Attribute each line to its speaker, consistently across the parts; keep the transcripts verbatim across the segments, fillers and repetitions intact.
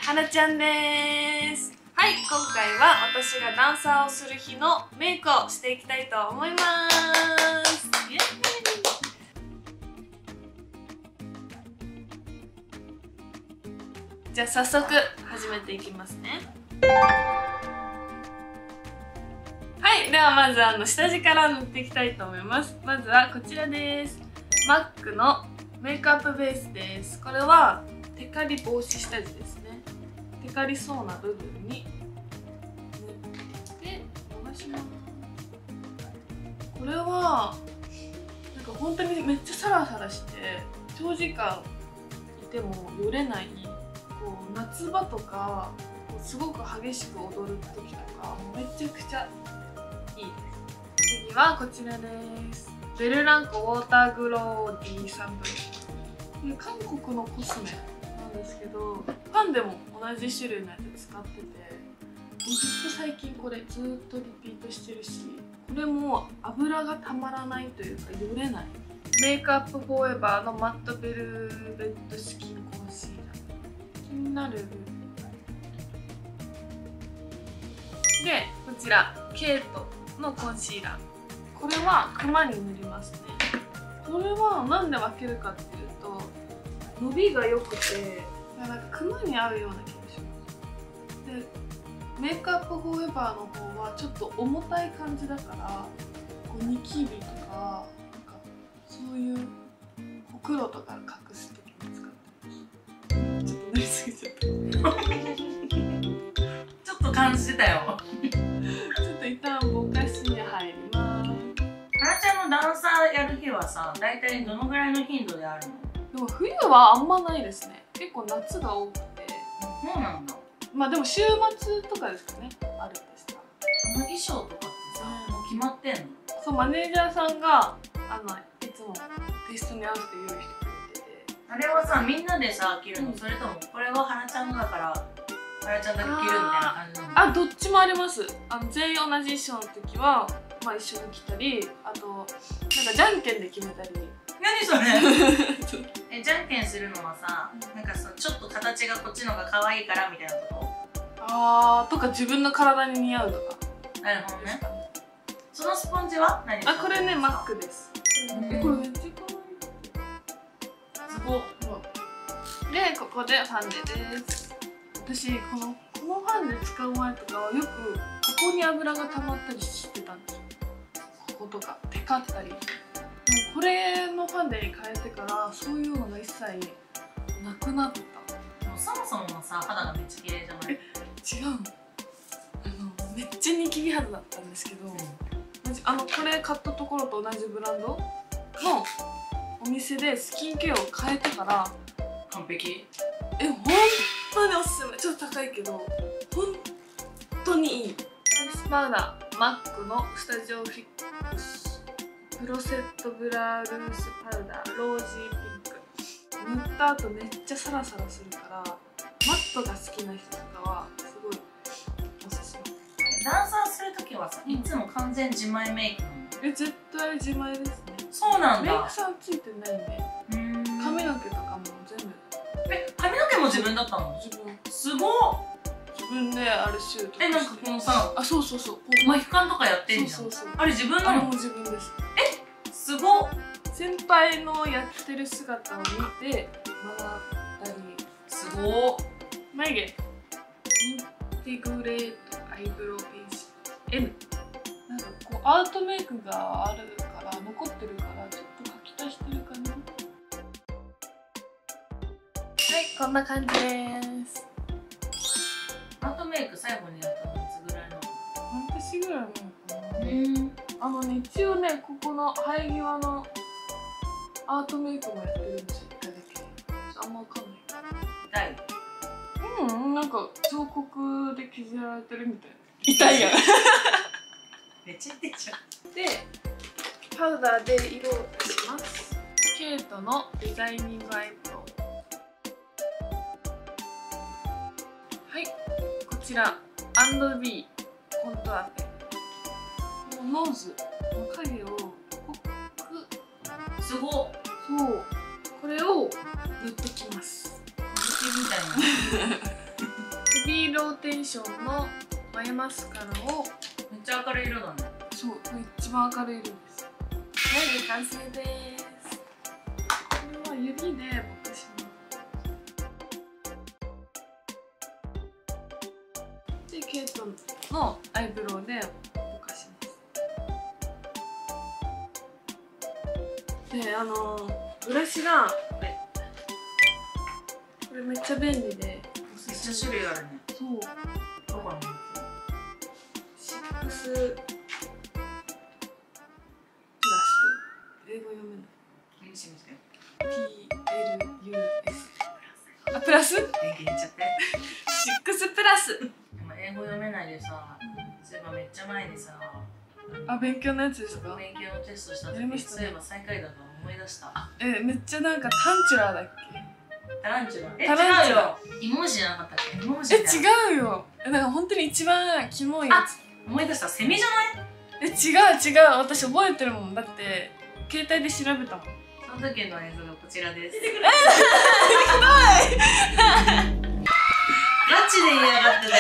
Speaker 1: はなちゃんです。はい、今回は私がダンサーをする日のメイクをしていきたいと思います。イエーイ。じゃあ早速始めていきますね。はい、ではまずあの下地から塗っていきたいと思います。まずはこちらです。マックのメイクアップベースです。これはテカリ防止下地ですね。テカリそうな部分に塗って伸ばします。これはなんか本当にめっちゃサラサラして長時間いてもよれない、こう夏場とかこうすごく激しく踊る時とかめちゃくちゃいいです。次はこちらです。ベルランコウォーターグロー ディースリー ブル。韓国のコスメなんですけど、パンでも同じ種類のやつ使ってて、ずっと最近これずっとリピートしてるし、これも油がたまらないというかよれない。メイクアップフォーエバーのマットベルベットスキンコンシーラー。気になる部分で、こちらケイトのコンシーラー。これはクマに塗りますね。これはなんで分けるかっていうと、伸びが良くてなんかクマに合うような気がします。でメイクアップフォーエバーの方はちょっと重たい感じだから、こうニキビとかなんかそういうほくろとか隠す時に使ってます。ちょっと塗りすぎちゃった
Speaker 2: ちょっと感じてたよ
Speaker 1: ちょっと一旦ぼかしに入ります。
Speaker 2: はなちゃんのダンサーやる日はさ、だいたいどのぐらいの頻度であるの？
Speaker 1: でも冬はあんまないですね。結構夏が多くて。
Speaker 2: そうなんだ。
Speaker 1: まあでも週末とかですかね、あるんですが。
Speaker 2: この衣装とかってさ、もう決まってんの？
Speaker 1: そう、マネージャーさんがあのいつもテイストに合わせて用意してくれてて。
Speaker 2: あれはさ、みんなでさ着るの、うん、それともこれははなちゃんのだからはなちゃんだけ着るみたいな感じなの？
Speaker 1: あ、どっちもあります。あの全員同じ衣装の時はまあ一緒に着たり、あとなんかじゃんけんで決めたり。
Speaker 2: 何それえ、じゃんけんするのはさ、なんかそのちょっと形がこっちの方が可愛いからみたいなこと？
Speaker 1: あーとか自分の体に似合うとか。
Speaker 2: なるほどね。そのスポンジは何？
Speaker 1: あ、これねマックです。え、これめっちゃ可愛い。
Speaker 2: すごっ。
Speaker 1: でここでファンデです。私このこのファンデ使う前とかはよくここに油が溜まったりしてたんですよ。こことかテカったり。これのファンデに変えてからそういうのが一切なくなった。
Speaker 2: でもそもそものさ、肌がめっちゃ綺麗じゃない？
Speaker 1: え、違うの。あのめっちゃニキビ肌だったんですけど、うん、あのこれ買ったところと同じブランドのお店でスキンケアを変えてから
Speaker 2: 完璧。
Speaker 1: え、本当におすすめ。ちょっと高いけど本当にいい。フェイスパウダーマックのスタジオフィックスプロセットブラルースパウダーロージーピンク。塗った後めっちゃサラサラするから、マットが好きな人とかはすごいおすすめ。
Speaker 2: ダンサーするときはさ、いつも完全自前メイクなの？
Speaker 1: え、絶対自前ですね。
Speaker 2: そうなんだ。
Speaker 1: メイクさんついてないんで。髪の毛とかも全部。
Speaker 2: え、髪の毛も自分だったの？
Speaker 1: 自分。
Speaker 2: すごっ。
Speaker 1: 自分であれシュート。
Speaker 2: え、なんかこのさ、
Speaker 1: あ、そうそうそう。
Speaker 2: マヒカンとかやってんじゃん。そうそうそう。あれ自分なの？あれ
Speaker 1: も自分です。
Speaker 2: え、すごっ。
Speaker 1: 先輩のやってる姿を見て学んだり。
Speaker 2: すごっ。
Speaker 1: 眉毛インテグレートアイブロウペンシル エム。 なんかこうアートメイクがあるから残ってるからちょっと書き足してるかな。はい、こんな感じです。
Speaker 2: アートメイク最後にやったのいつぐらいの？
Speaker 1: 半年ぐらい前かな。
Speaker 2: うん。
Speaker 1: あのね、一応ね、ここの生え際のアートメイクもやってるんですよ、一回だけ。あんまわかんない。
Speaker 2: 痛い？
Speaker 1: うん、なんか彫刻で削られてるみたいな。痛いやん。
Speaker 2: めっちゃ痛いじゃん。
Speaker 1: で、パウダーで色を出します。ケイトのデザイニングアイブロウ。はい、こちら アンドビー コントアペン。ノーズの影を濃く。
Speaker 2: すごっ。
Speaker 1: そう、これを塗ってきます。
Speaker 2: 小麦みたいな
Speaker 1: ローテンションの眉マスカラを、
Speaker 2: めっちゃ明るい色だね。
Speaker 1: そう、これ一番明るい色です。眉毛完成です。これは指でぼかします。で、ケイトのアイブロウでぼかします。で、あのブラシがこれこれめっちゃ便利で、
Speaker 2: めっちゃ種類あるね。
Speaker 1: そう、
Speaker 2: どこの
Speaker 1: シックスプラス、英語読めない。
Speaker 2: 見せて見せて。
Speaker 1: ピーエルユーエス あ、プラス？
Speaker 2: 電気入れちゃって。
Speaker 1: シックスプラス。
Speaker 2: でも英語読めないでさ、そういえばめっちゃ前にさ、
Speaker 1: あ、勉強のやつですか？
Speaker 2: 勉強のテストした時に、
Speaker 1: やりましたね。
Speaker 2: そういえば最下位だと思い出した。
Speaker 1: え、めっちゃなんかタンチュラーだっけ？
Speaker 2: タランチュラ。え、
Speaker 1: タランチュラ
Speaker 2: 違うよ。イモムシじゃなかったっけ？イモムシ
Speaker 1: え、
Speaker 2: みたいな。
Speaker 1: 違うよ。え、なんか本当に一番キモいやつ。
Speaker 2: 思い出した。セミじゃない？
Speaker 1: え、違う違う。私覚えてるもん。だって携帯で調べたもん。
Speaker 2: その時の映像がこちらです。
Speaker 1: え、ひどい。
Speaker 2: ガチで言いやがってたよね。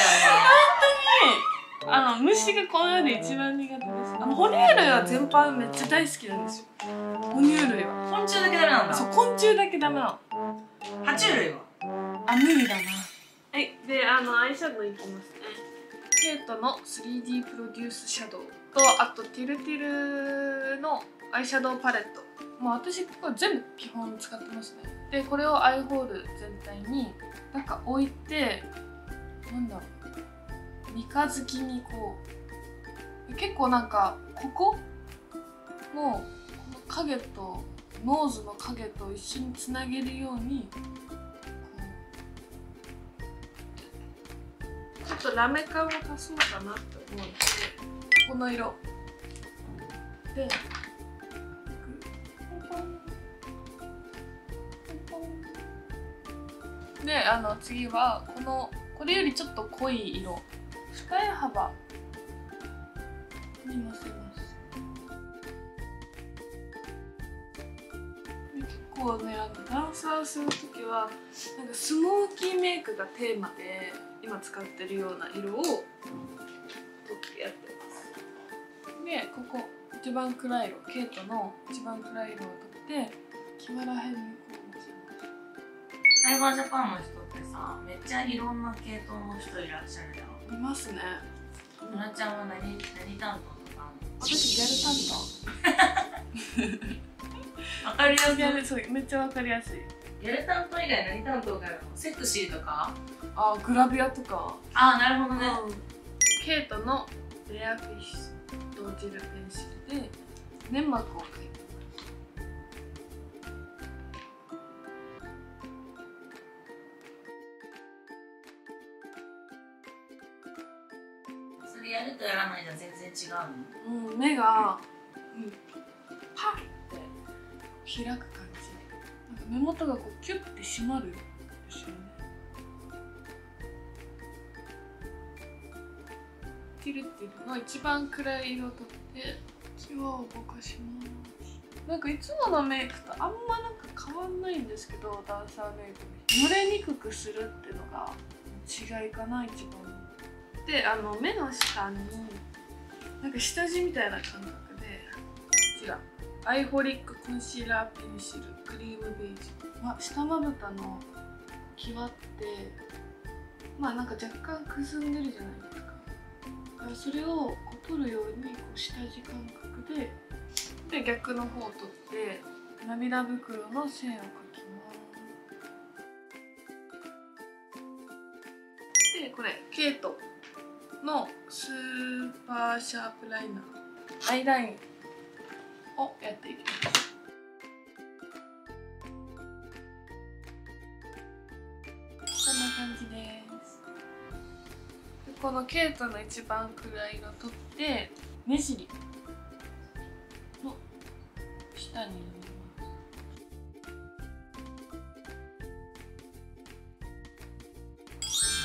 Speaker 1: あの虫がこの世で一番苦手です。あの哺乳類は全般めっちゃ大好きなんですよ。哺乳類は。
Speaker 2: 昆虫だけダメなんだ。
Speaker 1: そう、昆虫だけダメなの。
Speaker 2: 爬虫類は？
Speaker 1: あ、無理だな。はい、で、あのアイシャドウいきますね。ケイトの スリーディー プロデュースシャドウと、あとティルティルのアイシャドウパレット。もう私これ全部基本使ってますね。で、これをアイホール全体になんか置いて、なんだろう、三日月にこう、結構なんかここのこの影とノーズの影と一緒につなげるようにこうちょっとラメ感を足そうかなって思うので、この色でで、あの次はこのこれよりちょっと濃い色、二重幅にのせます。結構ね、あのダンサーする時はなんかスモーキーメイクがテーマで今使ってるような色を取ってやってます。で、ここ一番暗い色、ケイトの一番暗い色を取って際らへんにこうのせます。
Speaker 2: サイバージャパンの人ってさ、めっちゃいろんな系統の人いらっしゃるじゃん。
Speaker 1: いますね。
Speaker 2: むらちゃんは何何担当とか？
Speaker 1: 私ギャル担当。
Speaker 2: わかりやすい。
Speaker 1: ギャル、そう、めっちゃわかりやすい。
Speaker 2: ギャル担当以外何担当かよ。セクシーとか？
Speaker 1: あ、グラビアとか。
Speaker 2: ああ、なるほどね。
Speaker 1: うん、ケイトのレアフィッシュとジェルペンシルで粘膜を描いてます。
Speaker 2: それやるとやらないじゃ全然違う
Speaker 1: の？うん、目が、うん、パッて開く感じ。なんか目元がこうキュッて締まるですよね。ティルティルの一番暗い色を取って際をぼかします。なんかいつものメイクとあんまなんか変わんないんですけど、ダンサーメイクに濡れにくくするっていうのが違いかな、一番。で、あの目の下になんか下地みたいな感覚で、こちらアイホリックコンシーラーペンシルクリームベージュは下まぶたの際ってまあなんか若干くすんでるじゃないですか。だからそれをこう取るようにこう下地感覚でで逆の方を取って涙袋の線を描きます。でこれケイトのスーパーシャープライナーアイラインをやっていきます。こんな感じです。でこのケイトの一番暗い色取って目尻の下に塗ります。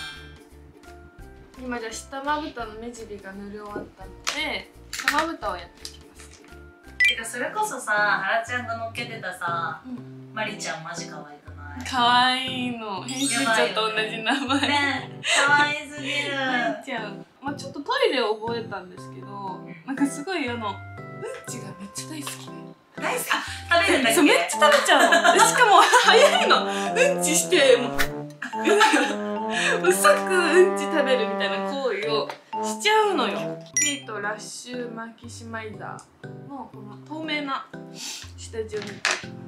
Speaker 1: 今じゃあ下まぶたの目尻が塗り終わったので下まぶたをやっていきます。
Speaker 2: てかそれこそさ、はらちゃんが乗っけてたさ、
Speaker 1: うん、
Speaker 2: マリちゃんマジ可愛くなない？
Speaker 1: かわいいの。編集長と同じ名前。
Speaker 2: ね、かわいすぎる。
Speaker 1: 泣いちゃう。まあちょっとトイレを覚えたんですけど、なんかすごいあのうんちがめっちゃ大好きで。
Speaker 2: 大好き。食べるんだっけ？
Speaker 1: そう、めっちゃ食べちゃうの。でしかも早いの。うんちしてもう即うんち食べるみたいな行為をしちゃうのよ。ケイトラッシュマキシマイザーのこの透明な下地を塗っていきます。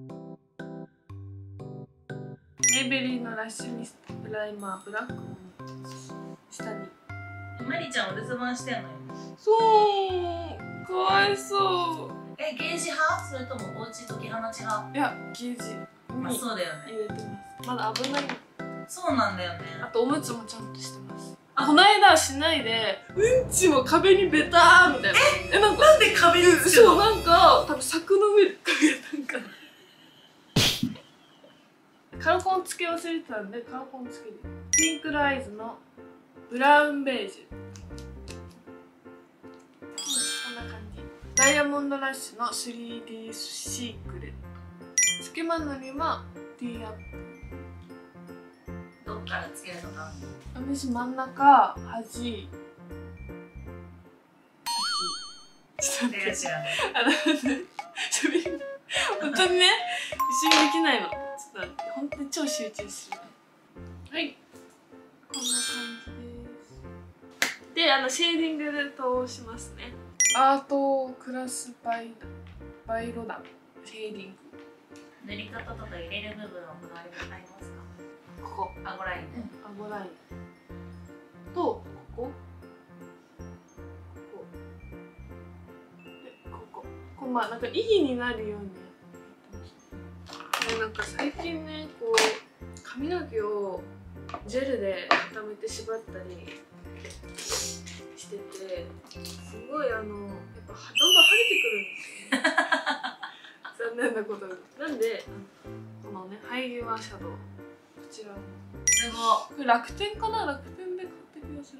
Speaker 1: メイベリーのラッシュミストプライマーブラックの下に。
Speaker 2: マリちゃんお留守番してんのよ。
Speaker 1: そうかわいそう。
Speaker 2: え、ゲージ派？それともおうち解き放ち派？
Speaker 1: いや、ゲージ
Speaker 2: まあそうだよね。
Speaker 1: 入れてます。まだ危ない。
Speaker 2: そうなんだよね。
Speaker 1: あとおむつもちゃんとしてます。あ、この間しないでうんちも壁にベターみたいな。え、なんか
Speaker 2: なんで壁につくの？
Speaker 1: そう、なんか多分柵の上で壁やったんかな。カラコンつけ忘れてたんでカラコンつける。ピンクライズのブラウンベージュ。こんな感じ。ダイヤモンドラッシュの スリーディー シークレット。つけまのには T アップ。
Speaker 2: どっからつけるのか？
Speaker 1: 私真ん中、端、先。
Speaker 2: 手が知らない。
Speaker 1: あの、本当にね、一緒にできないの。ちょっと待って、本当に超集中する。はい。こんな感じです。で、あの、シェーディングで通しますね。アートクラスバイバイロダン。シェーディング。
Speaker 2: 塗り方とか入れる部分はこだわりがありますか？
Speaker 1: ここ。
Speaker 2: 顎ラインね。
Speaker 1: 顎ライン。と、ここ。ここ。で、ここ。こう、まあ、なんか意義になるようにやってますね。で、なんか最近ね、こう、髪の毛をジェルで固めて縛ったりしてて、すごいあの、やっぱどんどん剥げてくるんですよね。残念なことに。なんで、このね、ハイギュアシャドウ。こちら。
Speaker 2: すごい。
Speaker 1: これ楽天かな、楽天で買った気がする。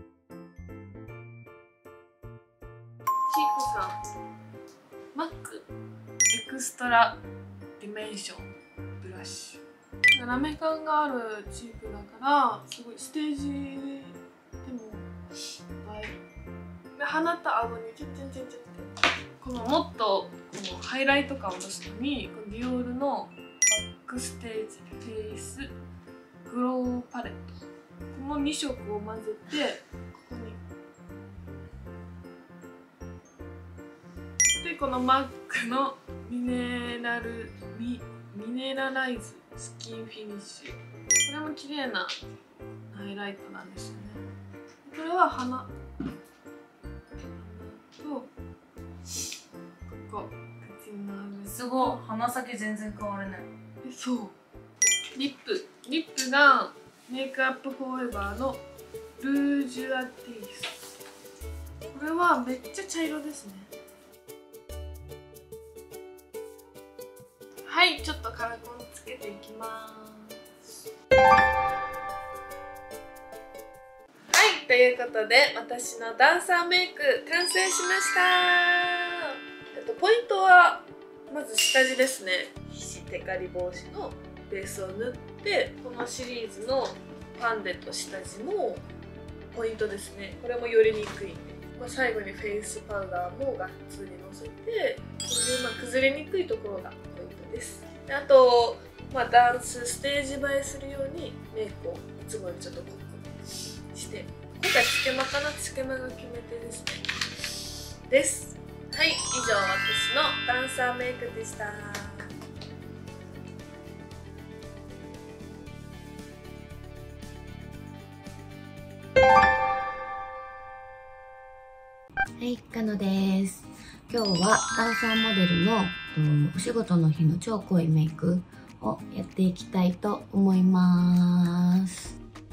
Speaker 1: チークさん、マックエクストラディメンションブラシ。ラメ感があるチークだから、すごいステージでも映える。で、鼻と顎にチュッチュンチュンチュンって。このもっとこのハイライト感を出すのに、このディオールのバックステージフェイスグローパレット、このに色を混ぜてここに。で、このマックのミネラルミミネラライズスキンフィニッシュ。これも綺麗なハイライトなんですよね。これは鼻とここ口の上。
Speaker 2: すごい。鼻先全然変わらない。
Speaker 1: え、そう。リップリップがメイクアップフォーエバーのルージュアティース。これはめっちゃ茶色ですね。はい、ちょっとカラコンつけていきます。はい、ということで私のダンサーメイク完成しました。えっとポイントはまず下地ですね。皮脂テカリ防止のベースを塗って、このシリーズのパンデと下地もポイントですね。これもよりにくいんで、まあ、最後にフェイスパウダーもがっつりのせて、こういうまあ崩れにくいところがポイントです。で、あと、まあ、ダンスステージ映えするようにメイクをいつもよりちょっと濃くして、今回つけまかな、つけまが決め手ですね。です。はい、以上私のダンサーメイクでした。
Speaker 3: はい、かのです。今日はダンサーモデルのお仕事の日の超濃いメイクをやっていきたいと思います。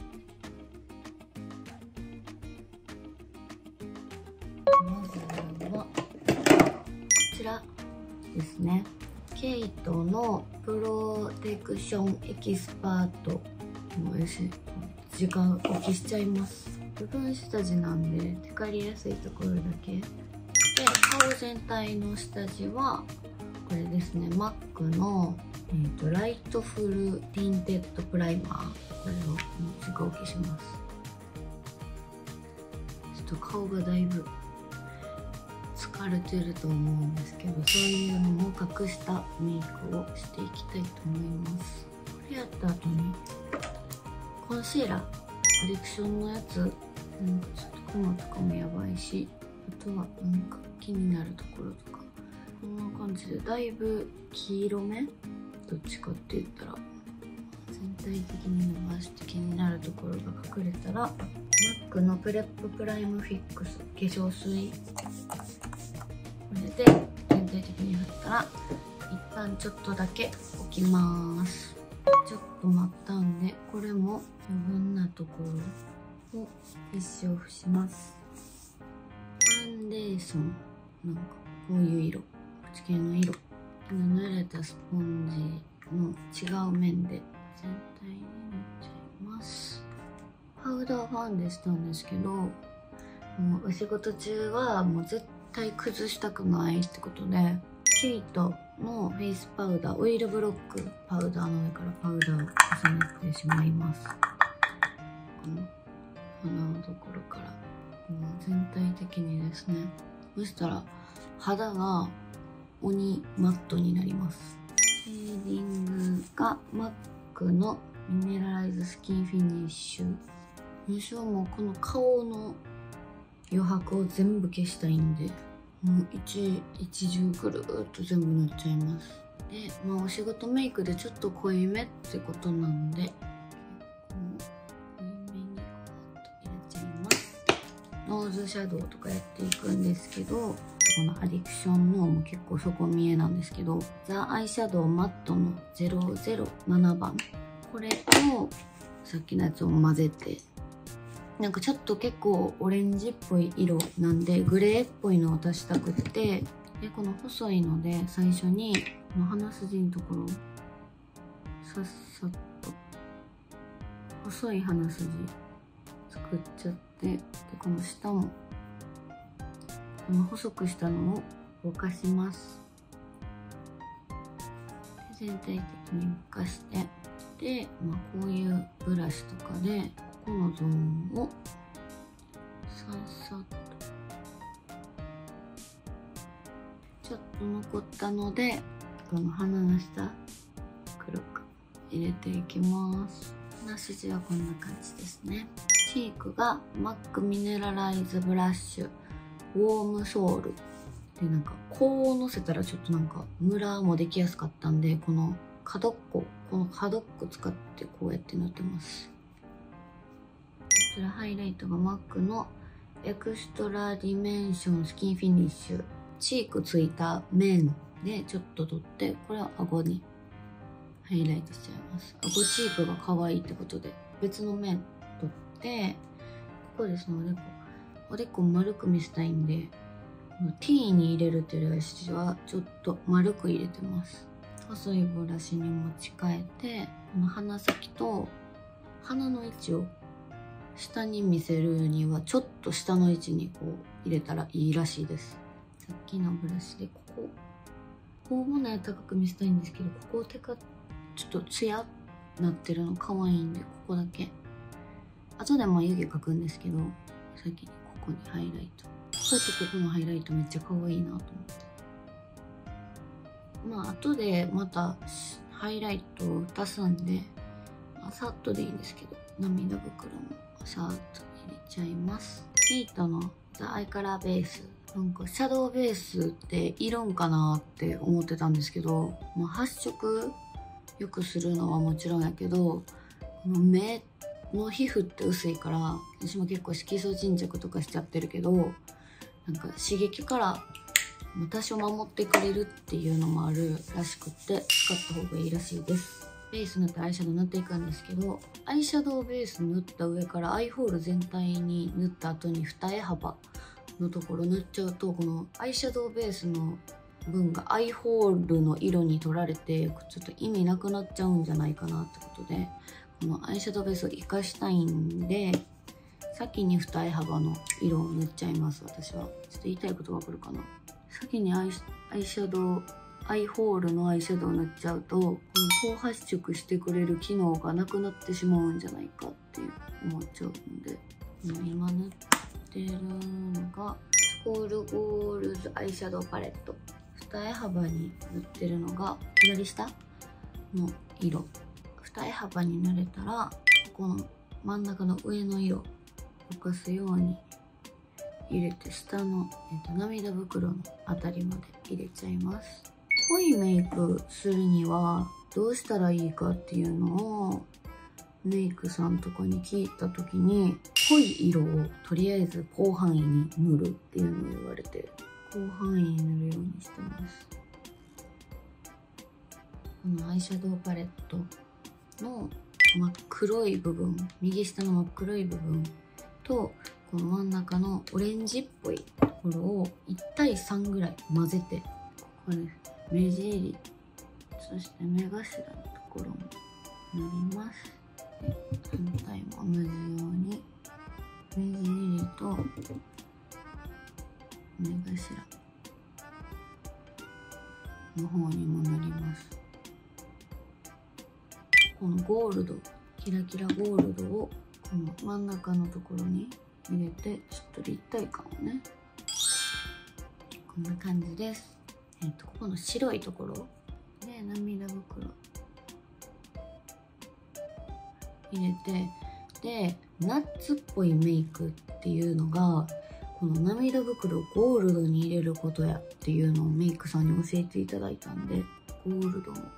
Speaker 3: まずはこちらですね。ケイトのプロテクションエキスパート。もうよし、時間置きしちゃいます。部分下地なんでテカりやすいところだけで、顔全体の下地はこれですね。マックのえーとライトフルティンテッドプライマー、これをすぐお消します。ちょっと顔がだいぶ疲れてると思うんですけど、そういうのも隠したメイクをしていきたいと思います。これやった後にコンシーラー、アディクションのやつ、なんかちょっとクマとかもやばいし、あとはなんか気になるところとか、こんな感じでだいぶ黄色め、どっちかって言ったら全体的に伸ばして気になるところが隠れたら、マックのプレッププライムフィックス化粧水、これで全体的に振ったら一旦ちょっとだけ置きます。ちょっと待ったんで、これも余分なところを一生伏します。ファンデーション、なんかこういう色、口系の色、濡れたスポンジの違う面で全体に塗っちゃいます。パウダーファンデしたんですけど、もうお仕事中はもう絶対崩したくないってことで、ケイトのフェイスパウダー、オイルブロックパウダーの上からパウダーを重ねてしまいます。この鼻のところからもう全体的にですね。そしたら肌が鬼マットになります。シェーディングがマックのミネラライズスキンフィニッシュ。むしろもうこの顔の余白を全部消したいんで、もう一一重ぐるーっと全部塗っちゃいます。で、まあお仕事メイクでちょっと濃いめってことなんで、結構濃いめにガーッと入れちゃいます。ノーズシャドウとかやっていくんですけど、このアディクションのも結構底見えなんですけど、ザ・アイシャドウマットのゼロゼロななばん、これとさっきのやつを混ぜて、なんかちょっと結構オレンジっぽい色なんでグレーっぽいのを出したくって、でこの細いので最初にこの鼻筋のところをさっさっと細い鼻筋作っちゃって、でこの下もこの細くしたのをぼかします。で全体的にぼかして、で、まあ、こういうブラシとかでこのゾーンをさっさっとちょっと残ったので、この鼻の下黒く入れていきます。鼻筋はこんな感じですね。チークがマックミネラライズブラッシュウォームソールで、なんかこうのせたらちょっとなんかムラもできやすかったんで、この角っここの角っこ使ってこうやって塗ってます。こちらハイライトがマックのエクストラディメンションスキンフィニッシュ、チークついた面でちょっと取って、これは顎にハイライトしちゃいます。顎チークが可愛いってことで別の面取って、ここですね、おでこおでこ丸く見せたいんで、ティーに入れるっていうよりはちょっと丸く入れてます。細いブラシに持ち替えて、この鼻先と鼻の位置を下に見せるにはちょっと下の位置にこう入れたらいいらしいです。さっきのブラシでこここうもね高く見せたいんですけど、ここ手かちょっとツヤなってるの可愛いんで、ここだけ後でも湯気描くんですけど、先にここにハイライト、こことここのハイライトめっちゃ可愛いなと思って、まあ後でまたハイライトを足すんで、まあ、さっとでいいんですけど、涙袋もさーっと入れちゃいます。ケイトのザ・アイカラーベース、なんかシャドウベースっているんかなって思ってたんですけど、まあ、発色よくするのはもちろんやけど、この目の皮膚って薄いから、私も結構色素沈着とかしちゃってるけど、なんか刺激から多少守ってくれるっていうのもあるらしくて、使った方がいいらしいです。ベース塗ってアイシャドウ塗っていくんですけど、アイシャドウベース塗った上からアイホール全体に塗った後に二重幅のところ塗っちゃうと、このアイシャドウベースの分がアイホールの色に取られて、ちょっと意味なくなっちゃうんじゃないかなってことで、このアイシャドウベースを活かしたいんで、先に二重幅の色を塗っちゃいます。私はちょっと言いたいことがわかるかな。先にアイ、アイシャドウアイホールのアイシャドウ塗っちゃうと、この高発色してくれる機能がなくなってしまうんじゃないかって思っちゃうんで、今塗ってるのがスコールゴールズアイシャドウパレット。二重幅に塗ってるのが左下の色。二重幅に塗れたら、この真ん中の上の色ぼかすように入れて、下の、えっと、涙袋のあたりまで入れちゃいます。濃いメイクするにはどうしたらいいかっていうのをメイクさんとかに聞いた時に、濃い色をとりあえず広範囲に塗るっていうのを言われて、広範囲に塗るようにしてます。このアイシャドウパレットの真っ黒い部分、右下の真っ黒い部分とこの真ん中のオレンジっぽいところをいちたいさんぐらい混ぜて、これ目尻、そして目頭のところも塗ります。で反対も同じように目尻と目頭の方にも塗ります。このゴールド、キラキラゴールドをこの真ん中のところに入れて、ちょっと立体感をね、こんな感じです。えっとここの白いところで涙袋入れて、でナッツっぽいメイクっていうのが、この涙袋をゴールドに入れることやっていうのをメイクさんに教えていただいたんで、ゴールドも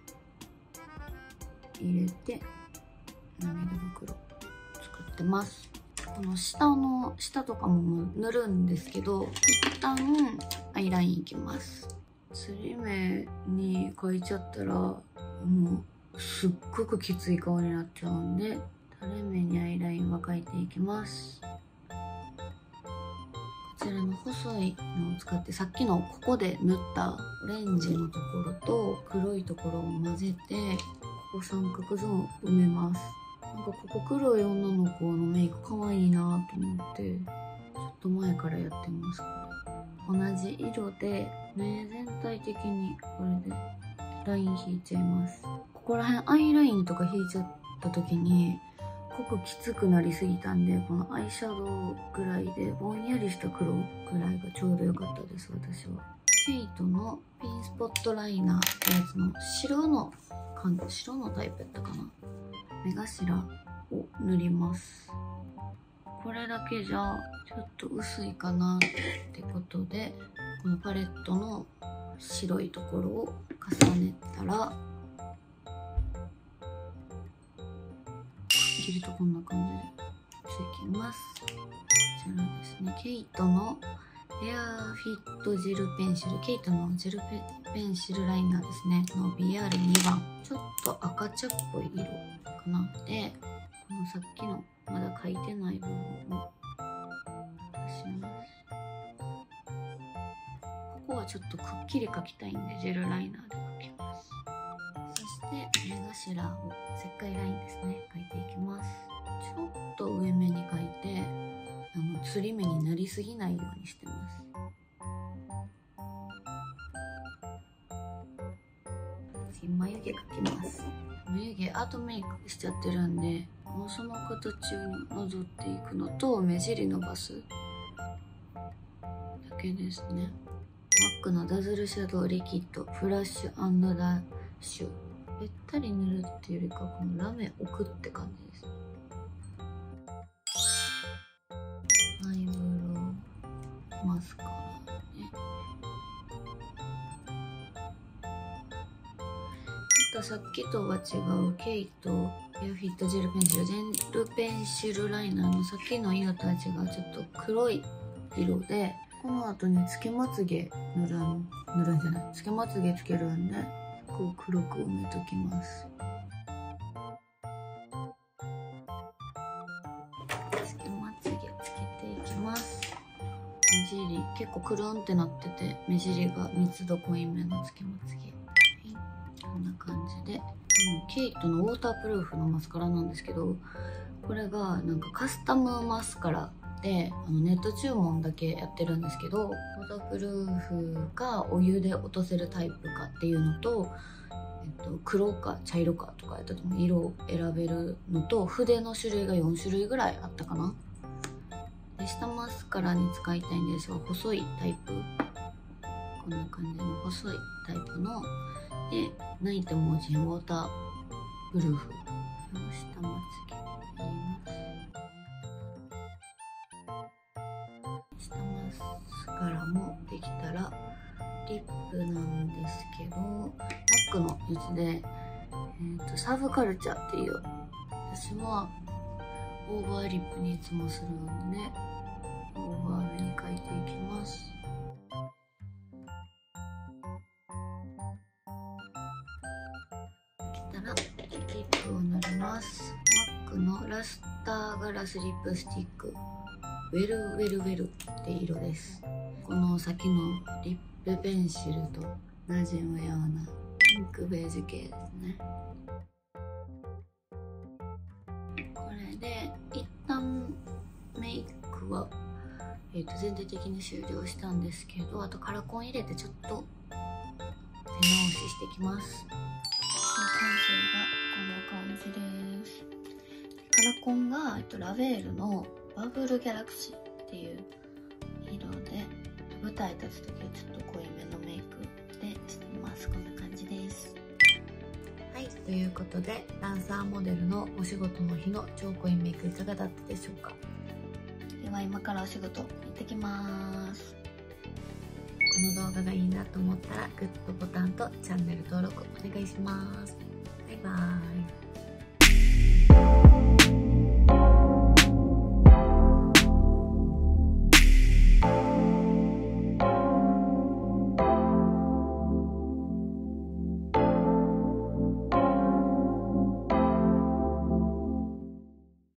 Speaker 3: 入れて涙袋使ってます。この下の下とかも塗るんですけど、一旦アイラインいきます。つり目に描いちゃったらもうすっごくきつい顔になっちゃうんで、垂れ目にアイラインは描いていきます。こちらの細いのを使って、さっきのここで塗ったオレンジのところと黒いところを混ぜて、ここ三角ゾーンを埋めます。なんかここ黒い女の子のメイク可愛いなと思って、ちょっと前からやってます。同じ色で目全体的にこれでライン引いちゃいます。ここら辺アイラインとか引いちゃった時に濃くきつくなりすぎたんで、このアイシャドウぐらいでぼんやりした黒ぐらいがちょうど良かったです、私は。ケイトのピンスポットライナーってやつの白の感じ、白のタイプやったかな。目頭を塗ります。これだけじゃちょっと薄いかなってことで、このパレットの白いところを重ねたら、切るとこんな感じでしていきます。こちらですね、ケイトのエアフィットジェルペンシル、ケイトのジェルペンシルライナーですねの ビーアールに 番、ちょっと赤茶っぽい色かな。でこのさっきのまだ描いてない部分を出します。ここはちょっとくっきり描きたいんでジェルライナーで描きます。そして目頭を石灰ラインですね、描いていきます。ちょっと上目に描いて、あのつり目になりすぎないようにしてます。次眉毛描きます。眉毛アートメイクしちゃってるんで、もうその形をなぞっていくのと、目尻伸ばすだけですね。マックのダズルシャドウリキッドフラッシュ&ダッシュ、べったり塗るっていうよりか、このラメ置くって感じです。アイブロウマスカラね。またさっきとは違うケイトエアフィットジェルペンシル、ジェルペンシルライナーのさっきの色とは違うちょっと黒い色で、この後につけまつげ塗るん塗るんじゃないつけまつげつけるんで、こう黒く埋めときます。つけまつげつけていきます。目尻結構くるんってなってて、目尻が密度濃いめのつけまつげ、はい、こんな感じで、このケイトのウォータープルーフのマスカラなんですけど、これがなんかカスタムマスカラってあのネット注文だけやってるんですけど、ウォータープルーフかお湯で落とせるタイプかっていうのと、えっと、黒か茶色かとかやったと思う。色を選べるのと、筆の種類がよん種類ぐらいあったかな。で下マスカラに使いたいんですが、細いタイプ、こんな感じの細いタイプので、ナイト文字ウォータープルーフ下まつげ入れます。下マスカラもできたらリップなんですけど、マックのやつで、えー、とサブカルチャーっていう、私はオーバーリップにいつもするので、オーバーめに描いていきます。できたらリップを塗ります。マックのラスターガラスリップスティックウェルウェルウェルって色です。この先のリップペンシルと馴染むようなピンクベージュ系ですね。これで一旦メイクは、えー、と全体的に終了したんですけど、あとカラコン入れてちょっと手直ししていきます。完成がこんな感じです。カラコンが、えっと、ラベールのバブルギャラクシーっていう色で、舞台立つ時はちょっと濃いめのメイクでしてます。こんな感じです。はい、ということでダンサーモデルのお仕事の日の超濃いメイクいかがだったでしょうか。では今からお仕事行ってきます。この動画がいいなと思ったらグッドボタンとチャンネル登録お願いします。バイバーイ。